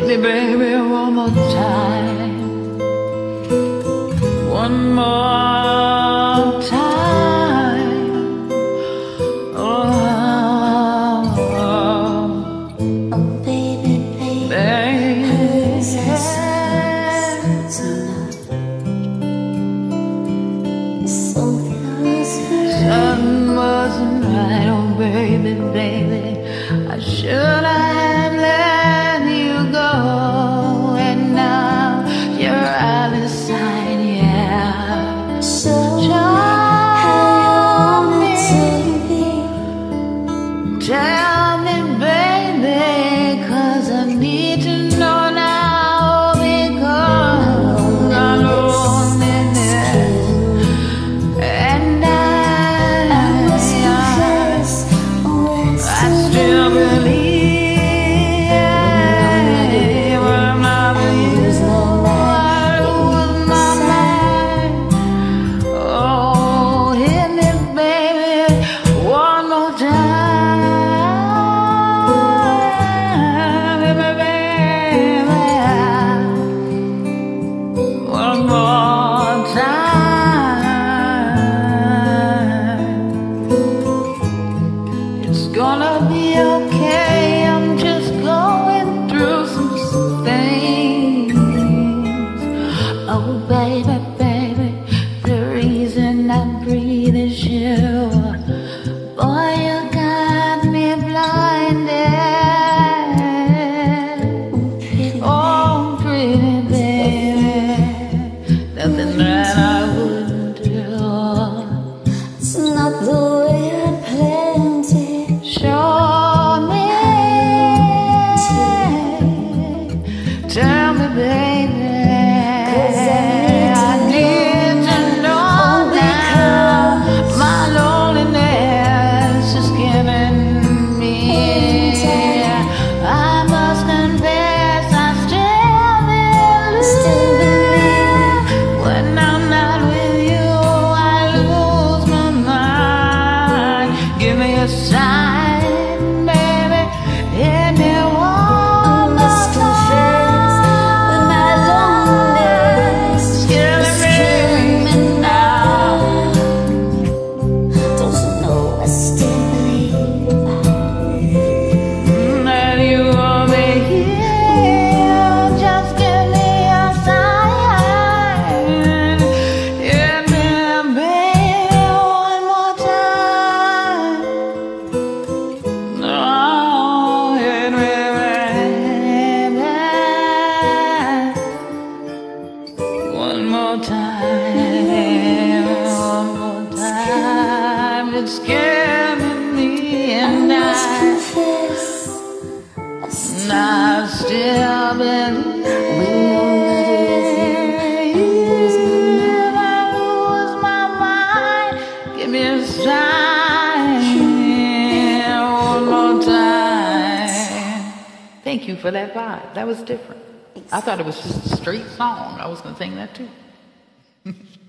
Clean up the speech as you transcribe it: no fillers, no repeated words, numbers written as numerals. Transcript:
me, baby, one more time. One more time. Oh, oh baby, baby, something wasn't right, oh baby, baby. I should have let you go, and now you're out of sight, yeah. So tell me, baby, 'cause I need to know now, because I'm loneliness, and I still believe when I'm not with you, I lose my mind. Oh, hit me, baby, one more time, baby, one more time. It's gonna be okay, I'm just going through some things. Oh baby, baby, the reason I breathe is you. Boy, you got me blinded. Oh pretty baby, nothing that I wouldn't do. it's not the way I planned it. Show me, tell me, baby, 'Cause I need to know now. My loneliness is killing me. I must confess, I still believe when I'm not with you, I lose my mind. Give me a sign, baby, hit me one more time. My loneliness It's killing me now. Don't you know I still believe That you will be here. Just give me a sign. Hit me, baby, one more time. No, hit me, baby, one more time. One more time. It's scaring me, and must I confess still believe. when you're not with you, I lose my mind. I lose my mind. Give me a sign one more time. Thank you for that vibe. That was different. I thought it was just a straight song. I was gonna sing that too.